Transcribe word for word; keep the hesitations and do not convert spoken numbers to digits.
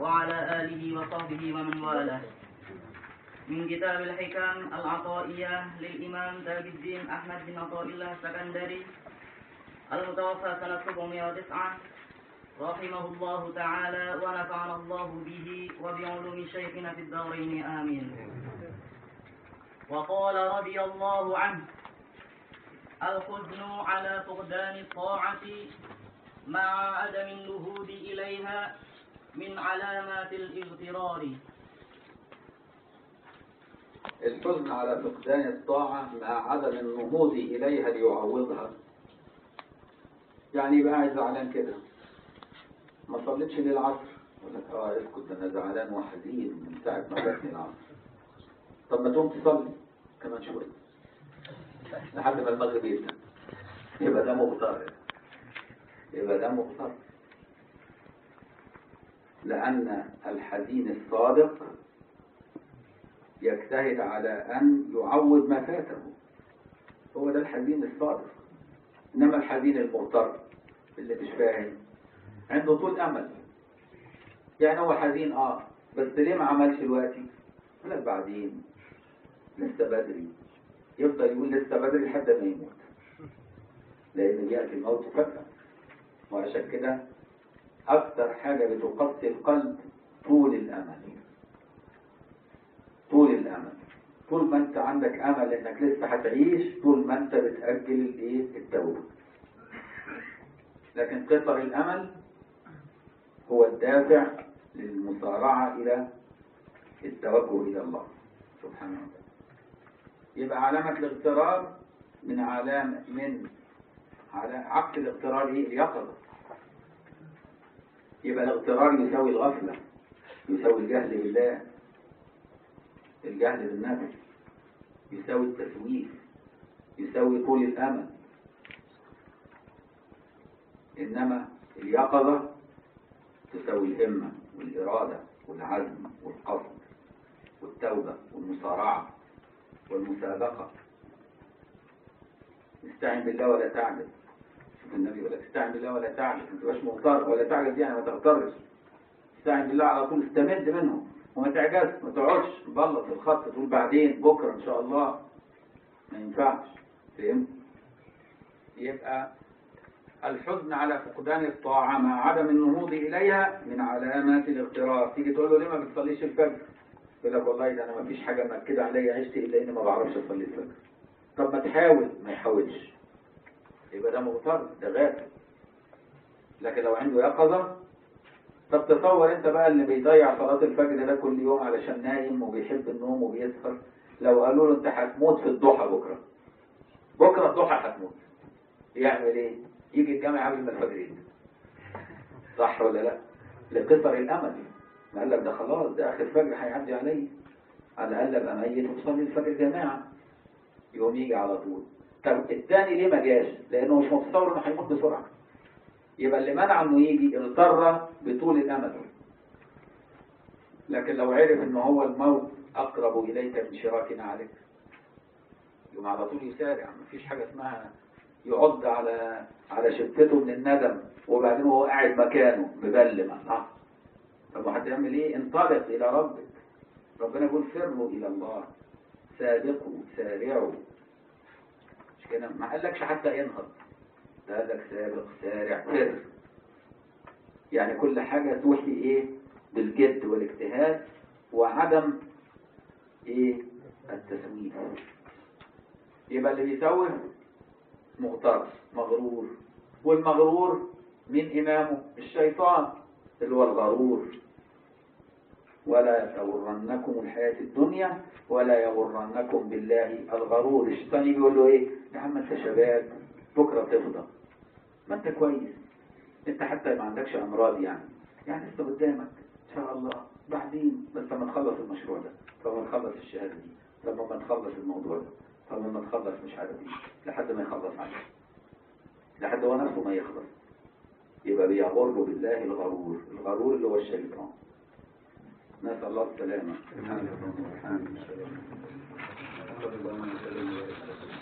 وعلى آله وصحبه ومن والاه. من كتاب الحكم العطائية للإمام تاج الدين أحمد بن عطاء الله السكندري المتوفى سنة سبعمائة وتسعة رحمه الله تعالى ونفعنا الله به وبعلوم شيخنا في الدارين آمين. وقال رضي الله عنه: الحزن على فقدان الطاعة مع عدم النهوض إليها من علامات الاغترار. الحزن على فقدان الطاعة مع عدم النهوض إليها ليعوضها. يعني يبقى قاعد زعلان كده، ما صليتش للعصر، يقول لك اه اسكت انا زعلان وحزين من ساعة ما فاتني العصر. طب ما تقوم تصلي كمان شوية لحد ما المغرب يبدأ، يبقى ده مغتر، يبقى ده مغتر. لأن الحزين الصادق يجتهد على أن يعوض ما فاته، هو ده الحزين الصادق. إنما الحزين المغتر اللي مش فاهم عنده طول أمل، يعني هو حزين اه بس ليه ما عملش دلوقتي؟ يقول لك بعدين، لسه بدري، يفضل يقول لسه بدري لحد ما يموت، لأن بيأتي الموت فجأة. وعشان كده أكثر حاجة بتقسي القلب طول الأمل. طول الأمل، طول ما أنت عندك أمل إنك لسه هتعيش، طول ما أنت بتأجل الإيه؟ التوبة. لكن قصر الأمل هو الدافع للمسارعة إلى التوجه إلى الله سبحانه وتعالى. يبقى علامة الاغترار من علامة من على عكس الاغترار إيه؟ اليقظة. يبقى الاغترار يساوي الغفلة، يساوي الجهل بالله، الجهل بالنفس، يساوي التسويف، يساوي طول الأمل. إنما اليقظة تساوي الهمة والإرادة والعزم والقصد والتوبة والمسارعة والمسابقة. استعن بالله ولا تعجز. النبي يقول لك استعن بالله ولا تعجز، ما تبقاش مغتر. ولا تعجز يعني ما تغترش. استعن بالله على طول، استمد منه وما تعجزش، ما تقعدش بلط في الخط تقول بعدين بكره ان شاء الله، ما ينفعش. فهمت؟ يبقى الحزن على فقدان الطاعة مع عدم النهوض إليها من علامات الاغترار. تيجي تقول له ليه ما بتصليش الفجر؟ يقول لك والله ده أنا ما فيش حاجة مأكدة عليا عشت إلا إني ما بعرفش أصلي الفجر. طب ما تحاول، ما يحاولش، يبقى ده مغتر، ده غافل. لكن لو عنده يقظة، طب تصور أنت بقى اللي بيضيع صلاة الفجر ده كل يوم علشان نايم وبيحب النوم وبيسهر، لو قالوا له أنت هتموت في الضحى بكرة، بكرة الضحى هتموت، يعمل إيه؟ يجي الجامع قبل ما الفجر يجي، صح ولا لا؟ لقصر الامل. ما قال لك ده خلاص ده اخر فجر هيعدي عليه، على الاقل ابقى ميت وتصلي الفجر جماعه، يقوم يجي على طول. طب الثاني ليه ما جاش؟ لانه مش متصور انه هيموت بسرعه. يبقى اللي منع انه يجي اغتر بطول الامل. لكن لو عرف ان هو الموت اقرب اليك من شراك عليك، يقوم على طول يسارع. مفيش حاجه اسمها يعض على على شفته من الندم وبعدين هو قاعد مكانه مبلم. الله، طب هتعمل ايه؟ انطلق الى ربك. ربنا يقول فروا الى الله، سابقوا سارعوا. مش كده؟ ما قالكش حتى ينهض، ده قال لك سابق سارع فر. يعني كل حاجه توحي ايه؟ بالجد والاجتهاد وعدم ايه؟ التسويف. يبقى اللي بيسوف مغتر مغرور، والمغرور من إمامه الشيطان اللي هو الغرور. ولا يغرنكم الحياة الدنيا ولا يغرنكم بالله الغرور. الشيطان يجي يقول له ايه؟ يا عم انت شباب بكرة تفضى، ما انت كويس، انت حتى ما عندكش امراض، يعني يعني لسه قدامك ان شاء الله بعدين، بس لما نخلص المشروع ده، لما نخلص الشهادة دي، لما نخلص الموضوع ده، لما نخلص مش عارف ايه، لحد ما يخلص عليه، لحد هو نفسه ما يخلص. يبقى بيغر بالله الغرور. الغرور اللي هو الشيطان. نسأل الله السلامة.